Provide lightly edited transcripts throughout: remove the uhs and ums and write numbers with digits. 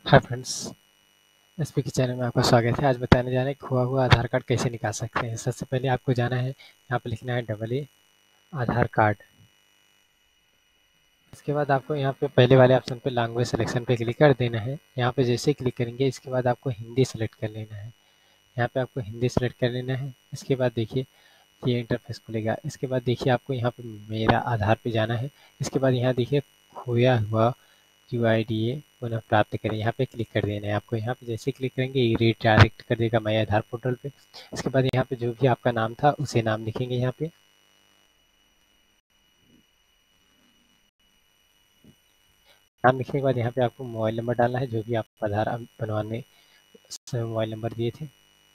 हाय friends, SP के channel में आपका स्वागत है। आज बताने जा रहे हैं खोआ हुआ आधार कार्ड कैसे निकाल सकते हैं। सबसे पहले आपको जाना है, यहाँ पे लिखना है AA आधार कार्ड। इसके बाद आपको यहाँ पे पहले वाले ऑप्शन पे लैंग्वेज सिलेक्शन पे क्लिक कर देना है। यहाँ पे जैसे ही क्लिक करेंगे इसके बाद आपको हिंदी सेलेक्ट कर लेना है। यहाँ पे आपको हिंदी सेलेक्ट कर लेना है। इसके बाद देखिए ये इंटरफेस खुलेगा। इसके बाद देखिए आपको यहाँ पे मेरा आधार पे जाना है। इसके बाद यहाँ देखिए खोया हुआ UIDA पुनः प्राप्त करें, यहाँ पे क्लिक कर देना है आपको। यहाँ पे जैसे क्लिक करेंगे ये रीडायरेक्ट कर देगा माय आधार पोर्टल पे। इसके बाद यहाँ पे जो भी आपका नाम था उसे नाम लिखेंगे। यहाँ पे नाम लिखने के बाद यहाँ पे आपको मोबाइल नंबर डालना है, जो भी आप आधार बनवाने समय मोबाइल नंबर दिए थे।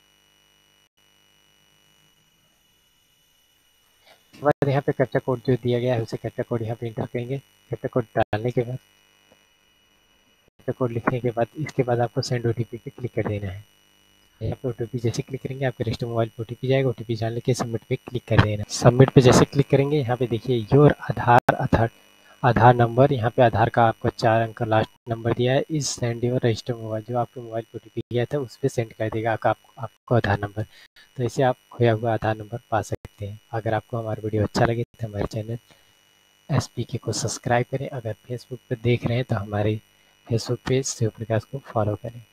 उसके बाद यहाँ पे कैप्चा कोड जो दिया गया है उसे कैप्चा कोड यहाँ पे इंटर करेंगे। कैप्चा कोड डालने के बाद कैप्चा कोड लिखने के बाद इसके बाद आपको सेंड OTP पे क्लिक कर देना है। यहाँ पे OTP जैसे क्लिक करेंगे आपके रजिस्टर मोबाइल पे OTP जाएगा। OTP डालने के सबमिट पे क्लिक कर देना। सबमिट पे जैसे क्लिक करेंगे यहाँ पे देखिए योर आधार नंबर, यहाँ पे आधार का आपको 4 अंक का लास्ट नंबर दिया है। इस सेंड योर रजिस्टर मोबाइल, जो आपके मोबाइल पे OTP दिया था उस पर सेंड कर देगा आपको आधार नंबर। तो इसे आप खोया हुआ आधार नंबर पा सकते हैं। अगर आपको हमारा वीडियो अच्छा लगे तो हमारे चैनल SPK को सब्सक्राइब करें। अगर फेसबुक पर देख रहे हैं तो हमारे फेसबुक पेज शिव प्रकाश को फॉलो करें।